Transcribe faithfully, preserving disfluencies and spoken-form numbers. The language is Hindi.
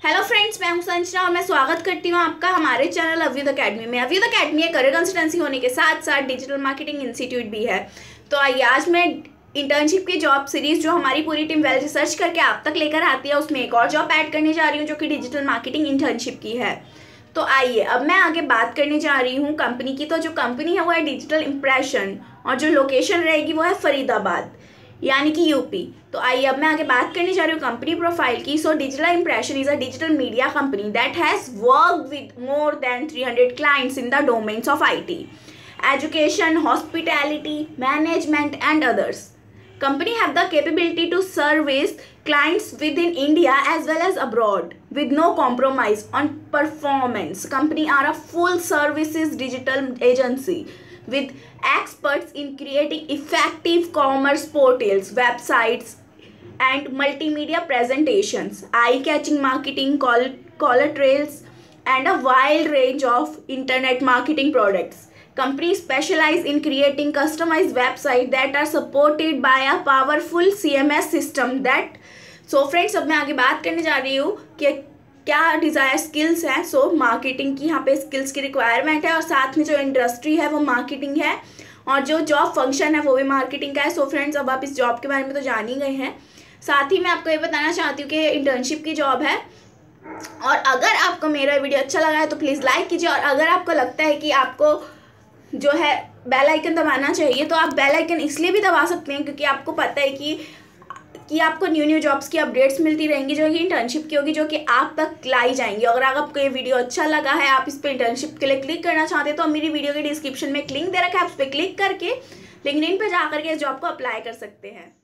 हेलो फ्रेंड्स, मैं हूं संजना और मैं स्वागत करती हूं आपका हमारे चैनल अव्युत अकेडमी में। अव्युत अकेडमी एक करियर कंसल्टेंसी होने के साथ साथ डिजिटल मार्केटिंग इंस्टीट्यूट भी है। तो आइए आज मैं इंटर्नशिप की जॉब सीरीज जो हमारी पूरी टीम वेल रिसर्च करके आप तक लेकर आती है, उसमें एक और जॉब ऐड करने जा रही हूँ जो कि डिजिटल मार्केटिंग इंटर्नशिप की है। तो आइए अब मैं आगे बात करने जा रही हूँ कंपनी की। तो जो कंपनी है वो है डिजिटल इंप्रेशन और जो लोकेशन रहेगी वो है फरीदाबाद यानी कि यूपी। तो आइए अब मैं आगे बात करने जा रही हूँ कंपनी प्रोफाइल की। So digital impression is a digital media company that has worked with more than three hundred clients in the domains of I T, education, hospitality, management and others. Company have the capability to service clients within India as well as abroad with no compromise on performance. Company are a full services digital agency with experts in creating effective commerce portals, websites and multimedia presentations, eye-catching marketing, call, collaterals and a wide range of internet marketing products. Companies specialize in creating customized websites that are supported by a powerful C M S system that so friends अब मैं आगे बात करने जा रही हूँ कि क्या डिज़ायर स्किल्स हैं। सो मार्केटिंग की यहाँ पे स्किल्स की रिक्वायरमेंट है और साथ में जो इंडस्ट्री है वो मार्केटिंग है और जो जॉब फंक्शन है वो भी मार्केटिंग का है। सो फ्रेंड्स अब आप इस जॉब के बारे में तो जान ही गए हैं। साथ ही मैं आपको ये बताना चाहती हूँ कि इंटर्नशिप की जॉब है और अगर आपको मेरा वीडियो अच्छा लगा है तो प्लीज़ लाइक कीजिए और अगर आपको लगता है कि आपको जो है बेल आइकन दबाना चाहिए तो आप बेल आइकन इसलिए भी दबा सकते हैं क्योंकि आपको पता है कि कि आपको न्यू न्यू जॉब्स की अपडेट्स मिलती रहेंगी जो कि इंटर्नशिप की होगी, जो कि आप तक लाई जाएंगी। अगर आपको ये वीडियो अच्छा लगा है, आप इस पर इंटर्नशिप के लिए क्लिक करना चाहते हैं तो मेरी वीडियो के डिस्क्रिप्शन में एक लिंक दे रखा है, आप उस पर क्लिक करके लिंक्डइन पे जा करके इस जॉब को अप्लाई कर सकते हैं।